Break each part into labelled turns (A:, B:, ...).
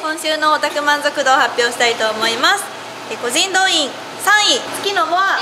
A: 今週のオタク満足度を発表したいと思います。個人動員3位月野モア、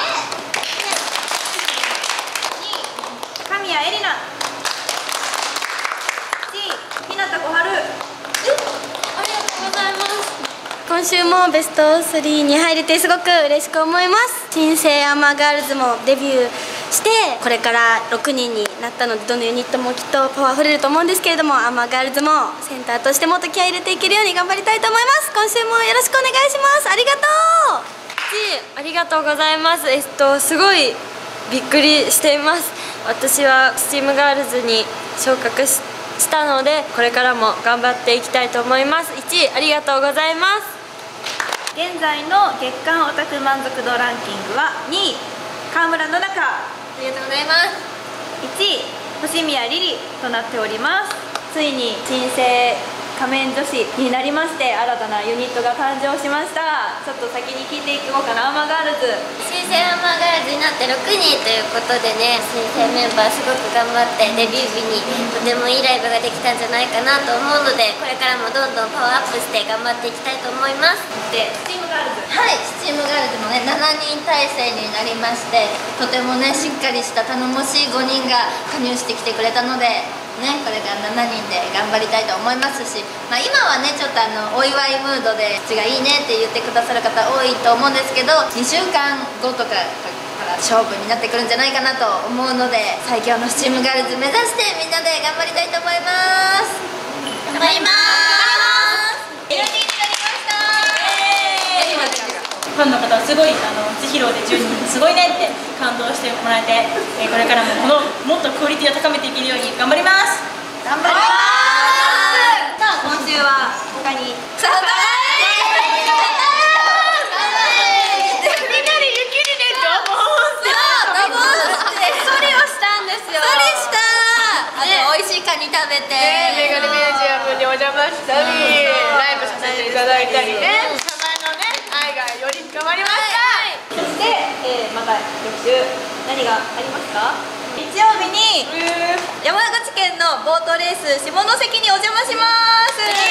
A: 神谷絵里奈、1位日向小春。
B: ありがとうございます。今週もベスト3に入れてすごく嬉しく思います。新生アマガールズもデビューしてこれから6人になったので、どのユニットもきっとパワフルると思うんですけれども、アマガールズもセンターとしてもっと気合い入れていけるように頑張りたいと思います。今週もよろしくお願いします。ありがとう。
C: ありがとうございます。すごいびっくりしています。私はスチームガールズに昇格したので、これからも頑張っていきたいと思います。1位ありがとうございます。
A: 現在の月間オタク満足度ランキングは2位川村の中、
C: ありがとうございます。
A: 1位星宮リリとなっております。ついに新生仮面女子になりまして、新たなユニットが誕生しました。ちょっと先に聞いていこうかな。アマガールズ
C: 新生アマガールズになって6人ということでね、新生メンバーすごく頑張ってデビュー日にとてもいいライブができたんじゃないかなと思うので、これからもどんどんパワーアップして頑張っていきたいと思います。
A: でスチームガールズ、
D: はい、スチームガールズもね7人体制になりまして、とてもねしっかりした頼もしい5人が加入してきてくれたのでね、これから7人で頑張りたいと思いますし、今はねちょっとお祝いムードで口がいいねって言ってくださる方多いと思うんですけど、2週間後とかから勝負になってくるんじゃないかなと思うので、最強のスチームガールズ目指してみんなで頑張りたいと思います。頑張ります。
A: 4人になりました。
E: ファンの方はすごい地披露で10人すごいねって感動してもらえて、これからももっとクオリティを高めていけるように頑張ります。
A: 頑張ります。さあ今週は他にサバ
D: 美味しいカニ食べて、
E: メガネミュージアムにお邪魔したり、ライブさせていただいたりね、様のね愛がより深まりました。
A: そして、また翌週何がありますか？日曜日に山口県のボートレース下関にお邪魔します。いっ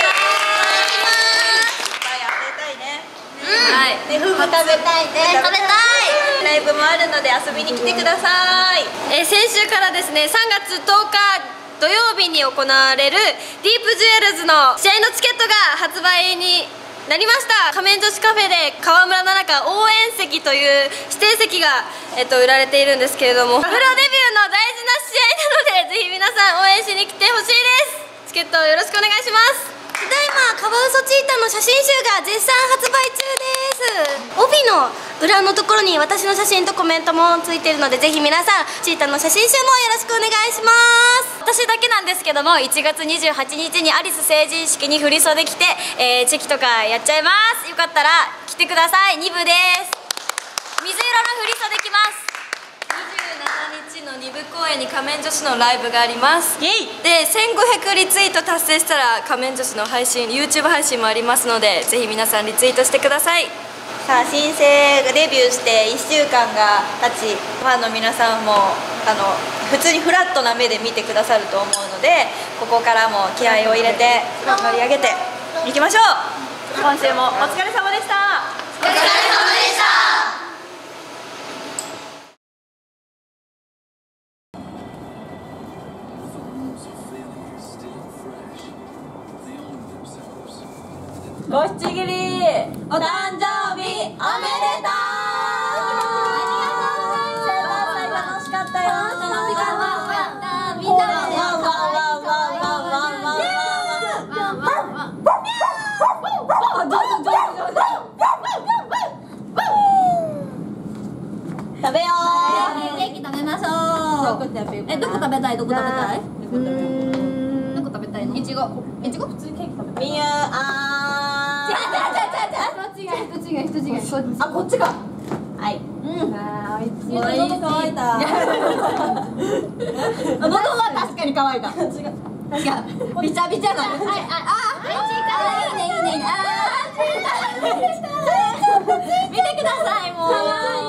A: ぱい遊びたいね。はい。で、フグ食べたいね。
D: 食べたい。
A: ライブもあるので遊びに来てください。
C: 先週からですね、3月10日土曜日に行われるディープジュエルズの試合のチケットが発売になりました。仮面女子カフェで川村の中応援席という指定席が、売られているんですけれども、プロデビューの大事な試合なので、ぜひ皆さん応援しに来てほしいです。チケットよろしくお願いします。
B: ただいまカワウソチータの写真集が絶賛発売中です。帯の裏のところに私の写真とコメントもついているので、ぜひ皆さんチータの写真集もよろしくお願いします。
C: 私だけなんですけども、1月28日にアリス成人式に振り袖着て、チェキとかやっちゃいます。よかったら来てください。2部です。水色の振り袖着ます。27日の2部公演に仮面女子のライブがあります。で1500リツイート達成したら仮面女子の配信 YouTube 配信もありますので、ぜひ皆さんリツイートしてください。
A: さあ新生がデビューして1週間が経ち、ファンの皆さんも普通にフラットな目で見てくださると思うので、ここからも気合を入れて盛り上げていきましょう。今週もお疲れ様でした。
D: お疲れ様でした。
A: ごしちぎりお誕生日おめでとう。楽しかったよ。みんなで食べよう。
D: ケーキ食べましょう。どこ食べたい？どこ食べたい？どこ食べたいの？いちご普通にケーキ食べたい。
A: みゆ
D: 人違い。あ、こっちか。
A: はい。
D: 喉乾いた。喉は確かに乾いた。確かびちゃびちゃだ。はい、いいね。見てください、もう。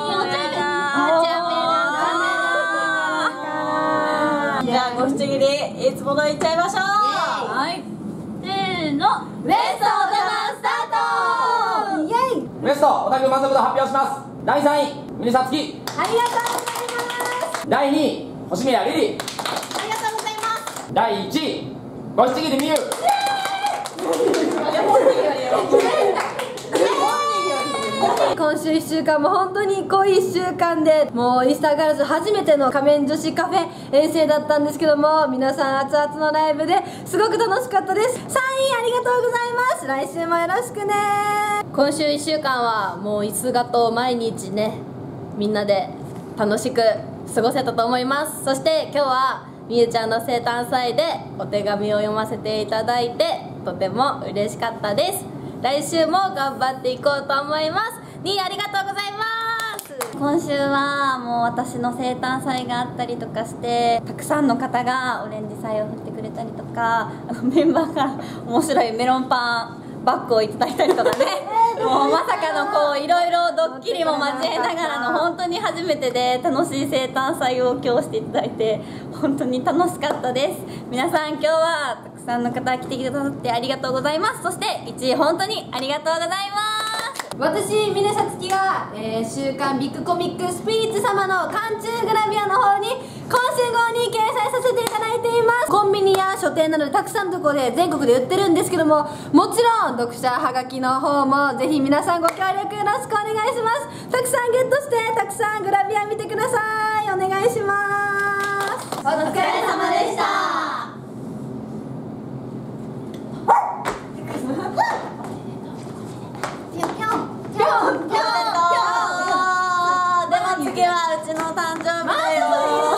A: じゃあごしちぎりいつものいっちゃいましょう。
D: はい。せーの。レッツオーダー
F: ストおたけ満足度発表します。第3位峰さつき、
B: ありがとうございます。
F: 第2位星宮リリー、
B: ありがとうございます。
F: 第1位ごしちぎりみゆ。
B: 今週1週間も本当に濃い1週間で、もうイースターガールズ初めての仮面女子カフェ遠征だったんですけども、皆さん熱々のライブですごく楽しかったです。3位ありがとうございます。来週もよろしくね。今週1週間はもういつがと毎日ね、みんなで楽しく過ごせたと思います。そして今日はみゆちゃんの生誕祭でお手紙を読ませていただいてとても嬉しかったです。来週も頑張っていこうと思います。2位ありがとうございます。
G: 今週はもう私の生誕祭があったりとかして、たくさんの方がオレンジ祭を振ってくれたりとか、メンバーから面白いメロンパンバッグをいただいたりとかねもうまさかのこういろいろドッキリも交えながらの本当に初めてで楽しい生誕祭を今日していただいて本当に楽しかったです。皆さん今日はたくさんの方来てくださってありがとうございます。そして1位本当にありがとうございます。
B: 私、峰さつきが、週刊ビッグコミックスピリッツ様の缶中グラビアの方に今週号に掲載させていただいています。コンビニや書店などでたくさんのところで全国で売ってるんですけども、もちろん読者はがきの方もぜひ皆さんご協力よろしくお願いします。たくさんゲットしてたくさんグラビア見てください。お願いします。お疲れ様でした。
G: 次はうちの誕生日だよ。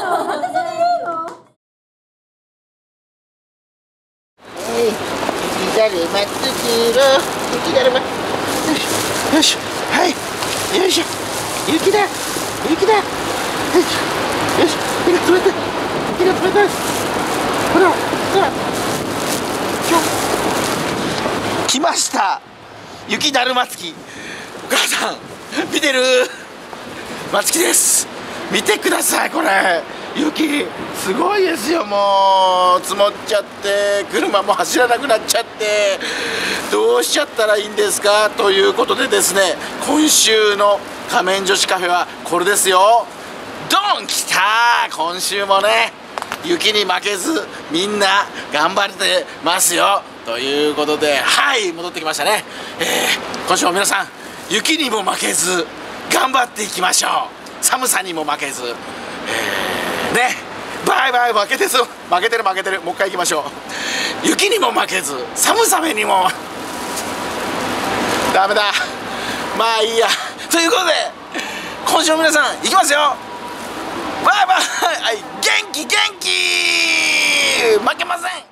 H: 雪だるまつくろう。雪だるま。よしよし、はい、よいしょ。雪だ雪だ。よし、手が冷たい、手が冷たい。ほらほら、来ました、雪だるまつき。お母さん見てる？まつきです。見てください、これ雪すごいですよ。もう積もっちゃって車も走らなくなっちゃって、どうしちゃったらいいんですかということでですね、今週の仮面女子カフェはこれですよ。ドンきたー。今週もね雪に負けずみんな頑張ってますよということで、はい戻ってきましたね。今週も皆さん雪にも負けず頑張っていきましょう。寒さにも負けず、ね、バイバイ。負けてる負けてる、もう一回いきましょう。雪にも負けず寒さめにもダメだ、まあいいやということで、今週も皆さんいきますよ。バイバイ。はい、元気負けません。